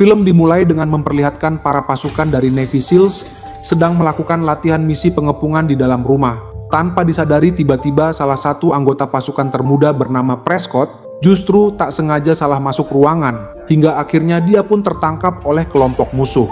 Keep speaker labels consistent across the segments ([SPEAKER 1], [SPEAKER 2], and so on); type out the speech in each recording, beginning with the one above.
[SPEAKER 1] Film dimulai dengan memperlihatkan para pasukan dari Navy SEALs sedang melakukan latihan misi pengepungan di dalam rumah. Tanpa disadari, tiba-tiba salah satu anggota pasukan termuda bernama Prescott justru tak sengaja salah masuk ruangan, hingga akhirnya dia pun tertangkap oleh kelompok musuh.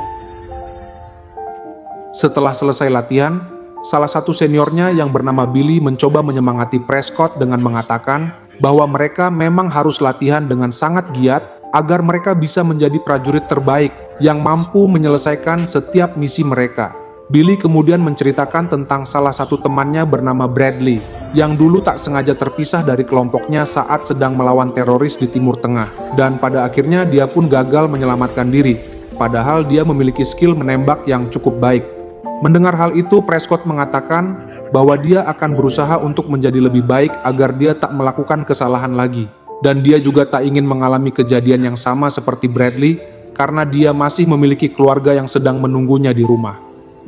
[SPEAKER 1] Setelah selesai latihan, salah satu seniornya yang bernama Billy mencoba menyemangati Prescott dengan mengatakan bahwa mereka memang harus latihan dengan sangat giat agar mereka bisa menjadi prajurit terbaik yang mampu menyelesaikan setiap misi mereka. Billy kemudian menceritakan tentang salah satu temannya bernama Bradley, yang dulu tak sengaja terpisah dari kelompoknya saat sedang melawan teroris di Timur Tengah, dan pada akhirnya dia pun gagal menyelamatkan diri, padahal dia memiliki skill menembak yang cukup baik. Mendengar hal itu, Prescott mengatakan bahwa dia akan berusaha untuk menjadi lebih baik agar dia tak melakukan kesalahan lagi. Dan dia juga tak ingin mengalami kejadian yang sama seperti Bradley karena dia masih memiliki keluarga yang sedang menunggunya di rumah.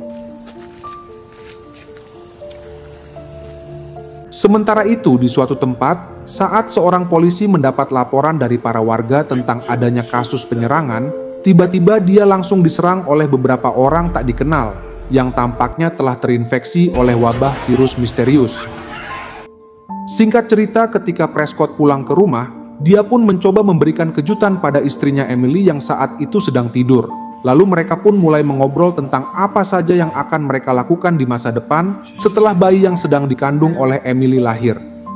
[SPEAKER 1] Sementara itu, di suatu tempat, saat seorang polisi mendapat laporan dari para warga tentang adanya kasus penyerangan, tiba-tiba dia langsung diserang oleh beberapa orang tak dikenal yang tampaknya telah terinfeksi oleh wabah virus misterius. Singkat cerita, ketika Prescott pulang ke rumah, dia pun mencoba memberikan kejutan pada istrinya Emily yang saat itu sedang tidur. Lalu mereka pun mulai mengobrol tentang apa saja yang akan mereka lakukan di masa depan setelah bayi yang sedang dikandung oleh Emily lahir.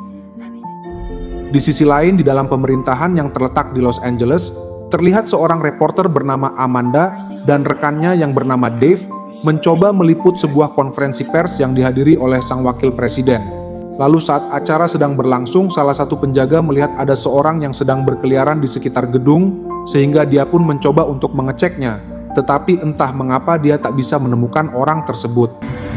[SPEAKER 1] Di sisi lain, di dalam pemerintahan yang terletak di Los Angeles, terlihat seorang reporter bernama Amanda dan rekannya yang bernama Dave mencoba meliput sebuah konferensi pers yang dihadiri oleh sang wakil presiden. Lalu saat acara sedang berlangsung, salah satu penjaga melihat ada seorang yang sedang berkeliaran di sekitar gedung, sehingga dia pun mencoba untuk mengeceknya, tetapi entah mengapa dia tak bisa menemukan orang tersebut.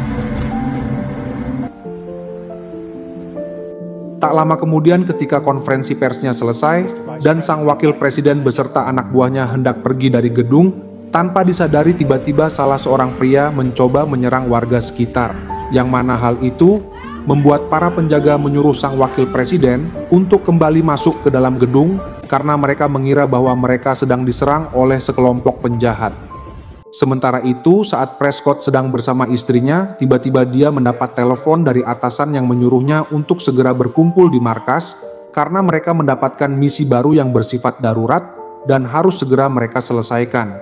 [SPEAKER 1] Tak lama kemudian ketika konferensi persnya selesai, dan sang wakil presiden beserta anak buahnya hendak pergi dari gedung, tanpa disadari tiba-tiba salah seorang pria mencoba menyerang warga sekitar, yang mana hal itu membuat para penjaga menyuruh sang wakil presiden untuk kembali masuk ke dalam gedung karena mereka mengira bahwa mereka sedang diserang oleh sekelompok penjahat. Sementara itu, saat Prescott sedang bersama istrinya, tiba-tiba dia mendapat telepon dari atasan yang menyuruhnya untuk segera berkumpul di markas karena mereka mendapatkan misi baru yang bersifat darurat dan harus segera mereka selesaikan.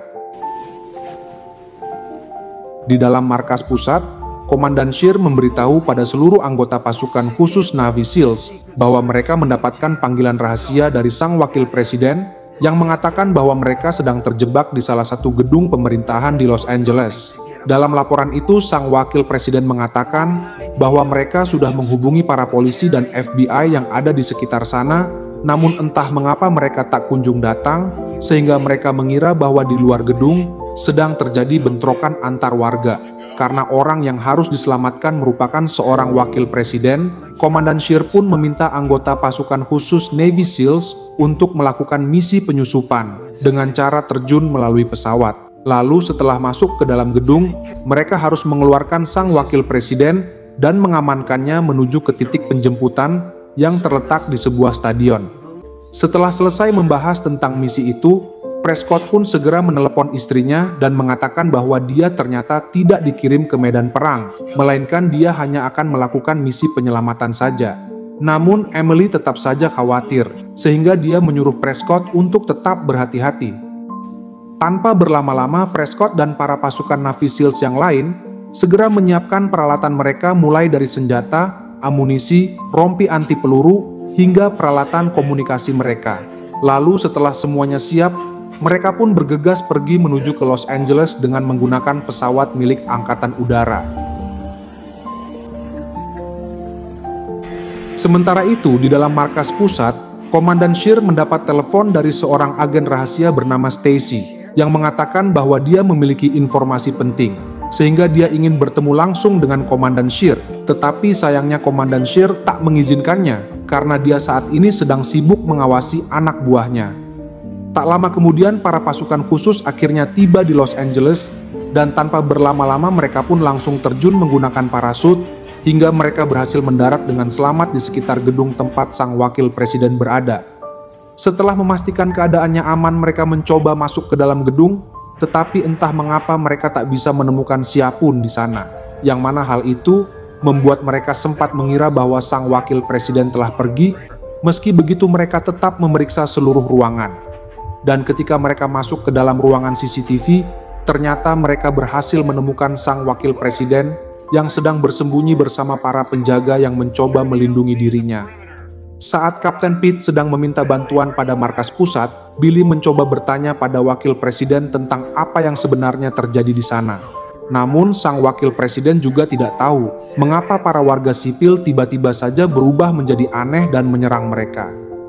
[SPEAKER 1] Di dalam markas pusat, Komandan Scheer memberitahu pada seluruh anggota pasukan khusus Navy SEALs bahwa mereka mendapatkan panggilan rahasia dari sang wakil presiden yang mengatakan bahwa mereka sedang terjebak di salah satu gedung pemerintahan di Los Angeles. Dalam laporan itu, sang wakil presiden mengatakan bahwa mereka sudah menghubungi para polisi dan FBI yang ada di sekitar sana, namun entah mengapa mereka tak kunjung datang, sehingga mereka mengira bahwa di luar gedung sedang terjadi bentrokan antar warga. Karena orang yang harus diselamatkan merupakan seorang wakil presiden, Komandan Scheer pun meminta anggota pasukan khusus Navy SEALs untuk melakukan misi penyusupan dengan cara terjun melalui pesawat. Lalu setelah masuk ke dalam gedung, mereka harus mengeluarkan sang wakil presiden dan mengamankannya menuju ke titik penjemputan yang terletak di sebuah stadion. Setelah selesai membahas tentang misi itu, Prescott pun segera menelepon istrinya dan mengatakan bahwa dia ternyata tidak dikirim ke medan perang, melainkan dia hanya akan melakukan misi penyelamatan saja. Namun Emily tetap saja khawatir, sehingga dia menyuruh Prescott untuk tetap berhati-hati. Tanpa berlama-lama, Prescott dan para pasukan Navy SEALs yang lain segera menyiapkan peralatan mereka mulai dari senjata, amunisi, rompi anti peluru, hingga peralatan komunikasi mereka. Lalu setelah semuanya siap, mereka pun bergegas pergi menuju ke Los Angeles dengan menggunakan pesawat milik Angkatan Udara. Sementara itu, di dalam markas pusat, Komandan Scheer mendapat telepon dari seorang agen rahasia bernama Stacy yang mengatakan bahwa dia memiliki informasi penting, sehingga dia ingin bertemu langsung dengan Komandan Scheer. Tetapi sayangnya Komandan Scheer tak mengizinkannya karena dia saat ini sedang sibuk mengawasi anak buahnya. Tak lama kemudian, para pasukan khusus akhirnya tiba di Los Angeles dan tanpa berlama-lama mereka pun langsung terjun menggunakan parasut hingga mereka berhasil mendarat dengan selamat di sekitar gedung tempat sang wakil presiden berada. Setelah memastikan keadaannya aman, mereka mencoba masuk ke dalam gedung, tetapi entah mengapa mereka tak bisa menemukan siapapun di sana. Yang mana hal itu membuat mereka sempat mengira bahwa sang wakil presiden telah pergi. Meski begitu, mereka tetap memeriksa seluruh ruangan. Dan ketika mereka masuk ke dalam ruangan CCTV, ternyata mereka berhasil menemukan sang wakil presiden yang sedang bersembunyi bersama para penjaga yang mencoba melindungi dirinya. Saat Kapten Pete sedang meminta bantuan pada markas pusat, Billy mencoba bertanya pada wakil presiden tentang apa yang sebenarnya terjadi di sana. Namun, sang wakil presiden juga tidak tahu mengapa para warga sipil tiba-tiba saja berubah menjadi aneh dan menyerang mereka.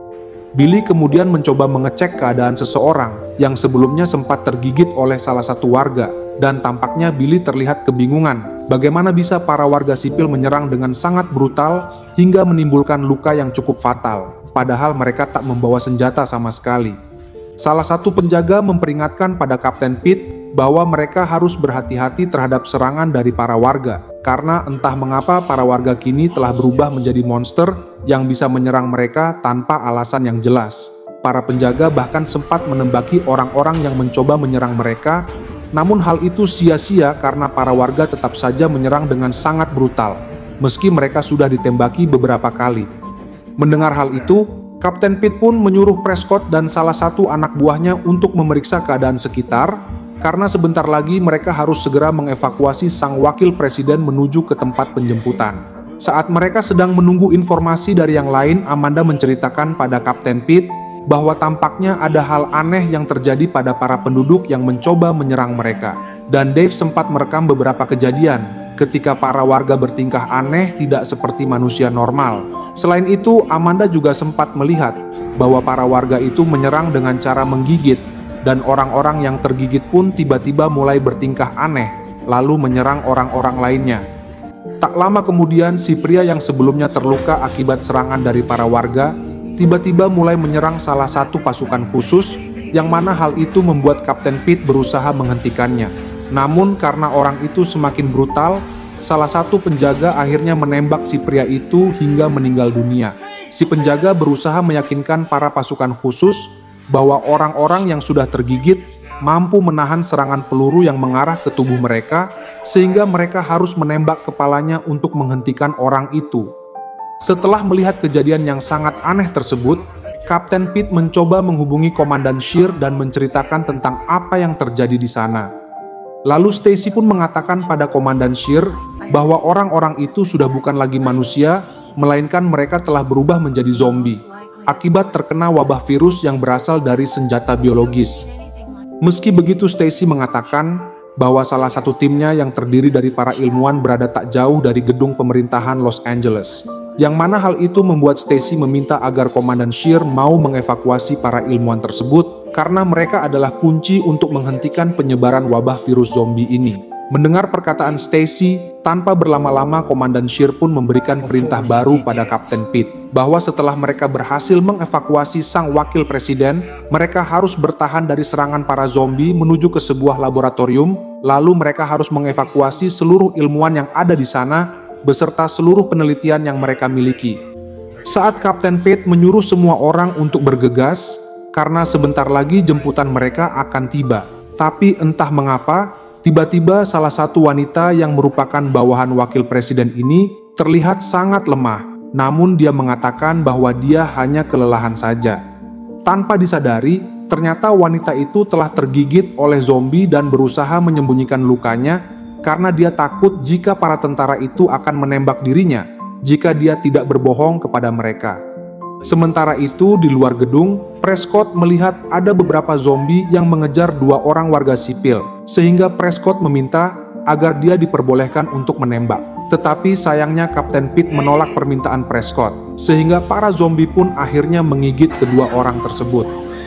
[SPEAKER 1] Billy kemudian mencoba mengecek keadaan seseorang yang sebelumnya sempat tergigit oleh salah satu warga, dan tampaknya Billy terlihat kebingungan bagaimana bisa para warga sipil menyerang dengan sangat brutal hingga menimbulkan luka yang cukup fatal, padahal mereka tak membawa senjata sama sekali. Salah satu penjaga memperingatkan pada Kapten Pete bahwa mereka harus berhati-hati terhadap serangan dari para warga, karena entah mengapa para warga kini telah berubah menjadi monster yang bisa menyerang mereka tanpa alasan yang jelas. Para penjaga bahkan sempat menembaki orang-orang yang mencoba menyerang mereka, namun hal itu sia-sia karena para warga tetap saja menyerang dengan sangat brutal, meski mereka sudah ditembaki beberapa kali. Mendengar hal itu, Kapten Pete pun menyuruh Prescott dan salah satu anak buahnya untuk memeriksa keadaan sekitar, karena sebentar lagi mereka harus segera mengevakuasi sang wakil presiden menuju ke tempat penjemputan. Saat mereka sedang menunggu informasi dari yang lain, Amanda menceritakan pada Kapten Pete bahwa tampaknya ada hal aneh yang terjadi pada para penduduk yang mencoba menyerang mereka. Dan Dave sempat merekam beberapa kejadian ketika para warga bertingkah aneh tidak seperti manusia normal. Selain itu, Amanda juga sempat melihat bahwa para warga itu menyerang dengan cara menggigit, dan orang-orang yang tergigit pun tiba-tiba mulai bertingkah aneh, lalu menyerang orang-orang lainnya. Tak lama kemudian, si pria yang sebelumnya terluka akibat serangan dari para warga, tiba-tiba mulai menyerang salah satu pasukan khusus, yang mana hal itu membuat Kapten Pete berusaha menghentikannya. Namun karena orang itu semakin brutal, salah satu penjaga akhirnya menembak si pria itu hingga meninggal dunia. Si penjaga berusaha meyakinkan para pasukan khusus bahwa orang-orang yang sudah tergigit mampu menahan serangan peluru yang mengarah ke tubuh mereka, sehingga mereka harus menembak kepalanya untuk menghentikan orang itu. Setelah melihat kejadian yang sangat aneh tersebut, Kapten Pete mencoba menghubungi Komandan Shear dan menceritakan tentang apa yang terjadi di sana. Lalu Stacy pun mengatakan pada Komandan Shear bahwa orang-orang itu sudah bukan lagi manusia, melainkan mereka telah berubah menjadi zombie akibat terkena wabah virus yang berasal dari senjata biologis. Meski begitu, Stacy mengatakan bahwa salah satu timnya yang terdiri dari para ilmuwan berada tak jauh dari gedung pemerintahan Los Angeles, yang mana hal itu membuat Stacy meminta agar Komandan Shear mau mengevakuasi para ilmuwan tersebut karena mereka adalah kunci untuk menghentikan penyebaran wabah virus zombie ini. Mendengar perkataan Stacy, tanpa berlama-lama Komandan Shear pun memberikan perintah baru pada Kapten Pete bahwa setelah mereka berhasil mengevakuasi sang wakil presiden, mereka harus bertahan dari serangan para zombie menuju ke sebuah laboratorium, lalu mereka harus mengevakuasi seluruh ilmuwan yang ada di sana beserta seluruh penelitian yang mereka miliki. Saat Kapten Pete menyuruh semua orang untuk bergegas, karena sebentar lagi jemputan mereka akan tiba. Tapi entah mengapa, tiba-tiba salah satu wanita yang merupakan bawahan wakil presiden ini terlihat sangat lemah, namun dia mengatakan bahwa dia hanya kelelahan saja. Tanpa disadari, ternyata wanita itu telah tergigit oleh zombie dan berusaha menyembunyikan lukanya karena dia takut jika para tentara itu akan menembak dirinya jika dia tidak berbohong kepada mereka. Sementara itu, di luar gedung, Prescott melihat ada beberapa zombie yang mengejar dua orang warga sipil, sehingga Prescott meminta agar dia diperbolehkan untuk menembak. Tetapi sayangnya Kapten Pete menolak permintaan Prescott, sehingga para zombie pun akhirnya menggigit kedua orang tersebut.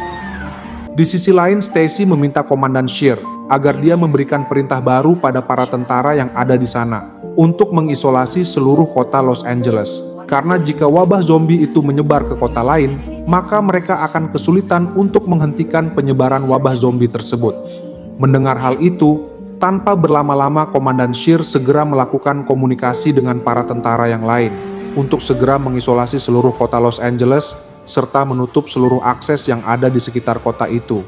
[SPEAKER 1] Di sisi lain, Stacy meminta Komandan Shear agar dia memberikan perintah baru pada para tentara yang ada di sana untuk mengisolasi seluruh kota Los Angeles. Karena jika wabah zombie itu menyebar ke kota lain, maka mereka akan kesulitan untuk menghentikan penyebaran wabah zombie tersebut. Mendengar hal itu, tanpa berlama-lama Komandan Shear segera melakukan komunikasi dengan para tentara yang lain untuk segera mengisolasi seluruh kota Los Angeles serta menutup seluruh akses yang ada di sekitar kota itu.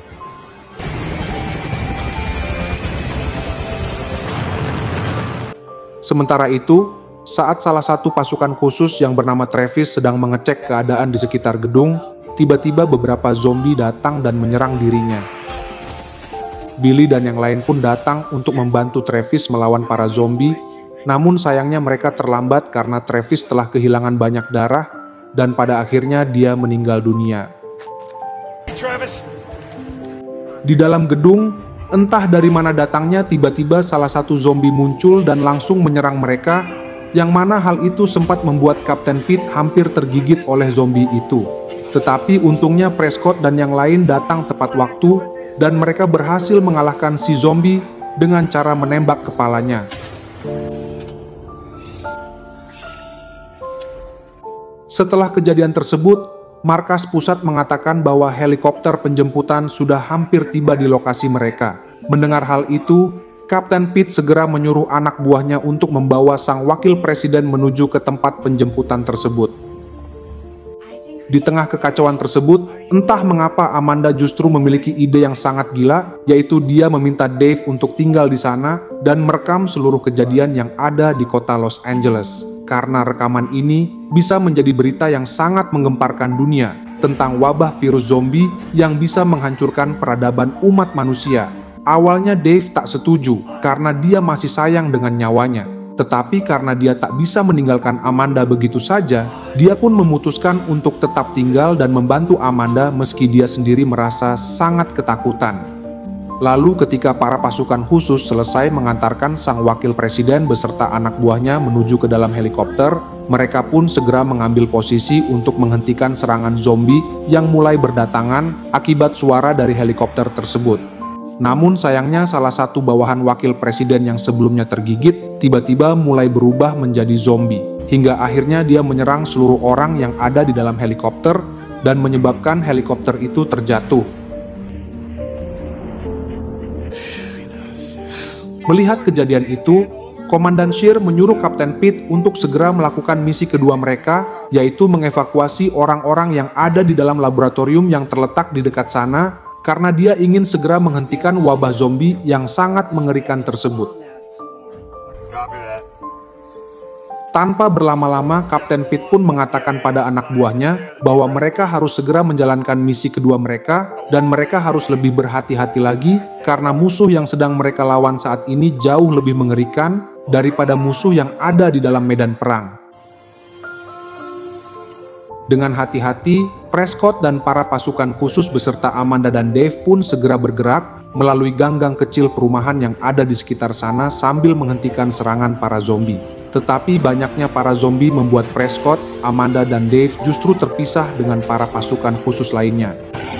[SPEAKER 1] Sementara itu, saat salah satu pasukan khusus yang bernama Travis sedang mengecek keadaan di sekitar gedung, tiba-tiba beberapa zombie datang dan menyerang dirinya. Billy dan yang lain pun datang untuk membantu Travis melawan para zombie, namun sayangnya mereka terlambat karena Travis telah kehilangan banyak darah dan pada akhirnya dia meninggal dunia. Di dalam gedung, entah dari mana datangnya tiba-tiba salah satu zombie muncul dan langsung menyerang mereka, yang mana hal itu sempat membuat Kapten Pete hampir tergigit oleh zombie itu. Tetapi untungnya Prescott dan yang lain datang tepat waktu dan mereka berhasil mengalahkan si zombie dengan cara menembak kepalanya. Setelah kejadian tersebut, markas pusat mengatakan bahwa helikopter penjemputan sudah hampir tiba di lokasi mereka. Mendengar hal itu, Kapten Pete segera menyuruh anak buahnya untuk membawa sang wakil presiden menuju ke tempat penjemputan tersebut. Di tengah kekacauan tersebut, entah mengapa Amanda justru memiliki ide yang sangat gila, yaitu dia meminta Dave untuk tinggal di sana dan merekam seluruh kejadian yang ada di kota Los Angeles. Karena rekaman ini bisa menjadi berita yang sangat menggemparkan dunia tentang wabah virus zombie yang bisa menghancurkan peradaban umat manusia. Awalnya Dave tak setuju karena dia masih sayang dengan nyawanya. Tetapi karena dia tak bisa meninggalkan Amanda begitu saja, dia pun memutuskan untuk tetap tinggal dan membantu Amanda meski dia sendiri merasa sangat ketakutan. Lalu ketika para pasukan khusus selesai mengantarkan sang wakil presiden beserta anak buahnya menuju ke dalam helikopter, mereka pun segera mengambil posisi untuk menghentikan serangan zombie yang mulai berdatangan akibat suara dari helikopter tersebut. Namun sayangnya salah satu bawahan wakil presiden yang sebelumnya tergigit tiba-tiba mulai berubah menjadi zombie. Hingga akhirnya dia menyerang seluruh orang yang ada di dalam helikopter dan menyebabkan helikopter itu terjatuh. Melihat kejadian itu, Komandan Scheer menyuruh Kapten Pete untuk segera melakukan misi kedua mereka, yaitu mengevakuasi orang-orang yang ada di dalam laboratorium yang terletak di dekat sana, karena dia ingin segera menghentikan wabah zombie yang sangat mengerikan tersebut. Tanpa berlama-lama, Kapten Pete pun mengatakan pada anak buahnya bahwa mereka harus segera menjalankan misi kedua mereka dan mereka harus lebih berhati-hati lagi karena musuh yang sedang mereka lawan saat ini jauh lebih mengerikan daripada musuh yang ada di dalam medan perang. Dengan hati-hati, Prescott dan para pasukan khusus beserta Amanda dan Dave pun segera bergerak melalui gang-gang kecil perumahan yang ada di sekitar sana sambil menghentikan serangan para zombie. Tetapi banyaknya para zombie membuat Prescott, Amanda, dan Dave justru terpisah dengan para pasukan khusus lainnya.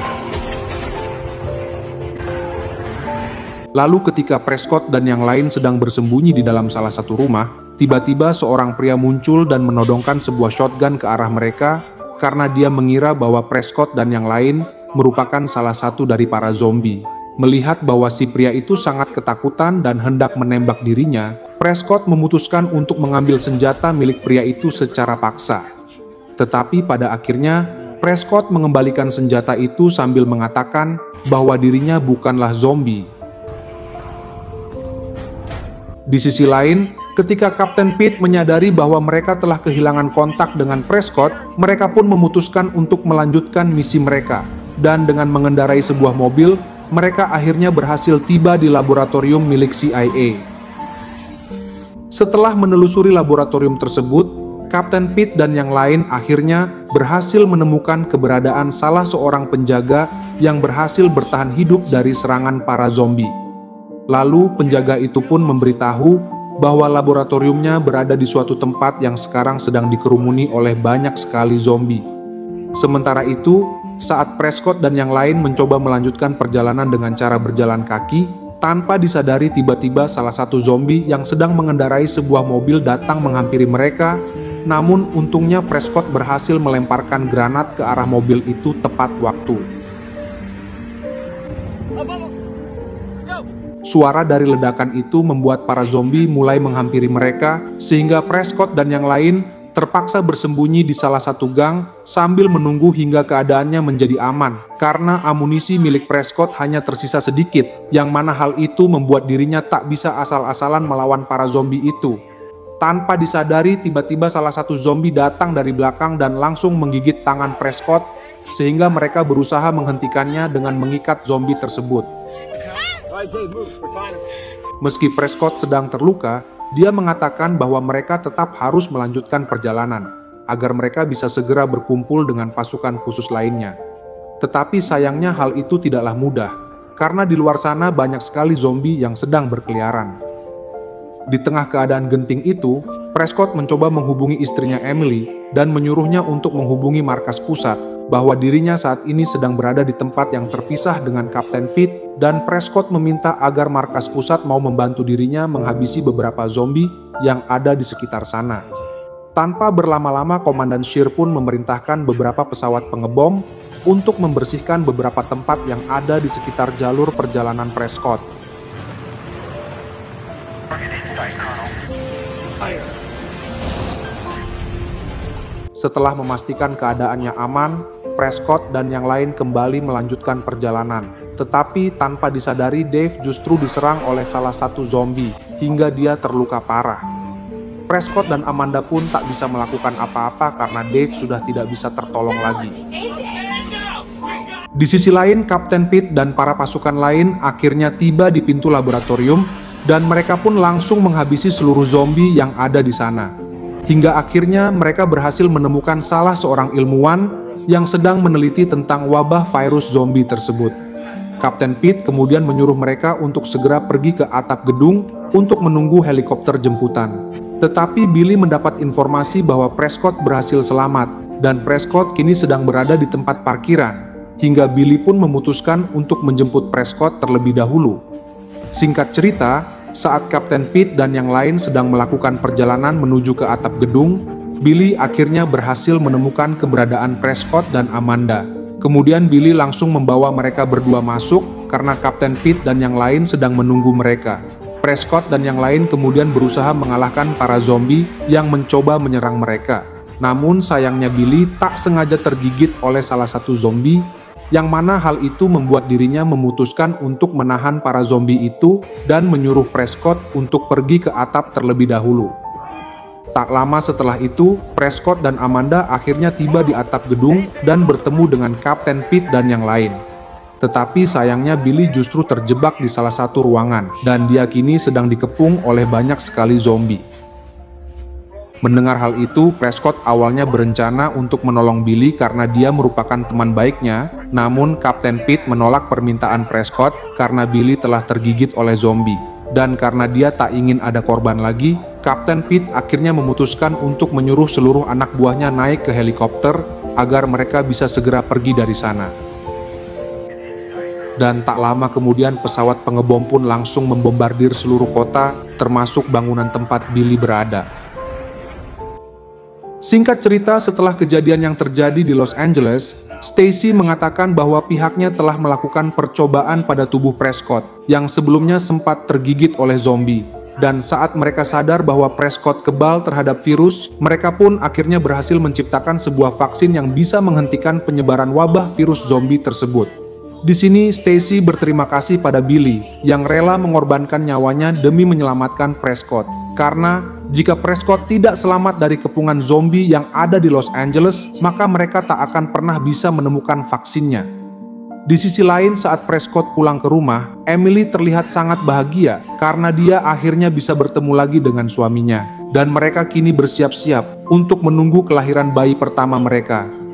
[SPEAKER 1] Lalu ketika Prescott dan yang lain sedang bersembunyi di dalam salah satu rumah, tiba-tiba seorang pria muncul dan menodongkan sebuah shotgun ke arah mereka karena dia mengira bahwa Prescott dan yang lain merupakan salah satu dari para zombie. Melihat bahwa si pria itu sangat ketakutan dan hendak menembak dirinya, Prescott memutuskan untuk mengambil senjata milik pria itu secara paksa. Tetapi pada akhirnya, Prescott mengembalikan senjata itu sambil mengatakan bahwa dirinya bukanlah zombie. Di sisi lain, ketika Kapten Pete menyadari bahwa mereka telah kehilangan kontak dengan Prescott, mereka pun memutuskan untuk melanjutkan misi mereka. Dan dengan mengendarai sebuah mobil, mereka akhirnya berhasil tiba di laboratorium milik CIA. Setelah menelusuri laboratorium tersebut, Kapten Pete dan yang lain akhirnya berhasil menemukan keberadaan salah seorang penjaga yang berhasil bertahan hidup dari serangan para zombie. Lalu penjaga itu pun memberitahu bahwa laboratoriumnya berada di suatu tempat yang sekarang sedang dikerumuni oleh banyak sekali zombie. Sementara itu, saat Prescott dan yang lain mencoba melanjutkan perjalanan dengan cara berjalan kaki, tanpa disadari tiba-tiba salah satu zombie yang sedang mengendarai sebuah mobil datang menghampiri mereka. Namun untungnya Prescott berhasil melemparkan granat ke arah mobil itu tepat waktu. Suara dari ledakan itu membuat para zombie mulai menghampiri mereka, sehingga Prescott dan yang lain terpaksa bersembunyi di salah satu gang sambil menunggu hingga keadaannya menjadi aman karena amunisi milik Prescott hanya tersisa sedikit, yang mana hal itu membuat dirinya tak bisa asal-asalan melawan para zombie itu. Tanpa disadari, tiba-tiba salah satu zombie datang dari belakang dan langsung menggigit tangan Prescott, sehingga mereka berusaha menghentikannya dengan mengikat zombie tersebut. Meski Prescott sedang terluka, dia mengatakan bahwa mereka tetap harus melanjutkan perjalanan, agar mereka bisa segera berkumpul dengan pasukan khusus lainnya. Tetapi sayangnya hal itu tidaklah mudah, karena di luar sana banyak sekali zombie yang sedang berkeliaran. Di tengah keadaan genting itu, Prescott mencoba menghubungi istrinya Emily dan menyuruhnya untuk menghubungi markas pusat, bahwa dirinya saat ini sedang berada di tempat yang terpisah dengan Kapten Pete, dan Prescott meminta agar markas pusat mau membantu dirinya menghabisi beberapa zombie yang ada di sekitar sana. Tanpa berlama-lama, Komandan Scheer pun memerintahkan beberapa pesawat pengebom untuk membersihkan beberapa tempat yang ada di sekitar jalur perjalanan Prescott. Setelah memastikan keadaannya aman, Prescott dan yang lain kembali melanjutkan perjalanan. Tetapi tanpa disadari, Dave justru diserang oleh salah satu zombie hingga dia terluka parah. Prescott dan Amanda pun tak bisa melakukan apa-apa karena Dave sudah tidak bisa tertolong lagi. Di sisi lain, Kapten Pete dan para pasukan lain akhirnya tiba di pintu laboratorium dan mereka pun langsung menghabisi seluruh zombie yang ada di sana. Hingga akhirnya mereka berhasil menemukan salah seorang ilmuwan yang sedang meneliti tentang wabah virus zombie tersebut. Kapten Pete kemudian menyuruh mereka untuk segera pergi ke atap gedung untuk menunggu helikopter jemputan. Tetapi Billy mendapat informasi bahwa Prescott berhasil selamat dan Prescott kini sedang berada di tempat parkiran, hingga Billy pun memutuskan untuk menjemput Prescott terlebih dahulu. Singkat cerita, saat Kapten Pete dan yang lain sedang melakukan perjalanan menuju ke atap gedung, Billy akhirnya berhasil menemukan keberadaan Prescott dan Amanda. Kemudian Billy langsung membawa mereka berdua masuk karena Kapten Pete dan yang lain sedang menunggu mereka. Prescott dan yang lain kemudian berusaha mengalahkan para zombie yang mencoba menyerang mereka. Namun sayangnya Billy tak sengaja tergigit oleh salah satu zombie, yang mana hal itu membuat dirinya memutuskan untuk menahan para zombie itu dan menyuruh Prescott untuk pergi ke atap terlebih dahulu. Tak lama setelah itu, Prescott dan Amanda akhirnya tiba di atap gedung dan bertemu dengan Kapten Pete dan yang lain. Tetapi sayangnya Billy justru terjebak di salah satu ruangan dan dia kini sedang dikepung oleh banyak sekali zombie. Mendengar hal itu, Prescott awalnya berencana untuk menolong Billy karena dia merupakan teman baiknya, namun Kapten Pete menolak permintaan Prescott karena Billy telah tergigit oleh zombie. Dan karena dia tak ingin ada korban lagi, Kapten Pete akhirnya memutuskan untuk menyuruh seluruh anak buahnya naik ke helikopter agar mereka bisa segera pergi dari sana. Dan tak lama kemudian pesawat pengebom pun langsung membombardir seluruh kota, termasuk bangunan tempat Billy berada. Singkat cerita, setelah kejadian yang terjadi di Los Angeles, Stacy mengatakan bahwa pihaknya telah melakukan percobaan pada tubuh Prescott yang sebelumnya sempat tergigit oleh zombie. Dan saat mereka sadar bahwa Prescott kebal terhadap virus, mereka pun akhirnya berhasil menciptakan sebuah vaksin yang bisa menghentikan penyebaran wabah virus zombie tersebut. Di sini Stacy berterima kasih pada Billy yang rela mengorbankan nyawanya demi menyelamatkan Prescott. Karena jika Prescott tidak selamat dari kepungan zombie yang ada di Los Angeles, maka mereka tak akan pernah bisa menemukan vaksinnya. Di sisi lain, saat Prescott pulang ke rumah, Emily terlihat sangat bahagia karena dia akhirnya bisa bertemu lagi dengan suaminya. Dan mereka kini bersiap-siap untuk menunggu kelahiran bayi pertama mereka.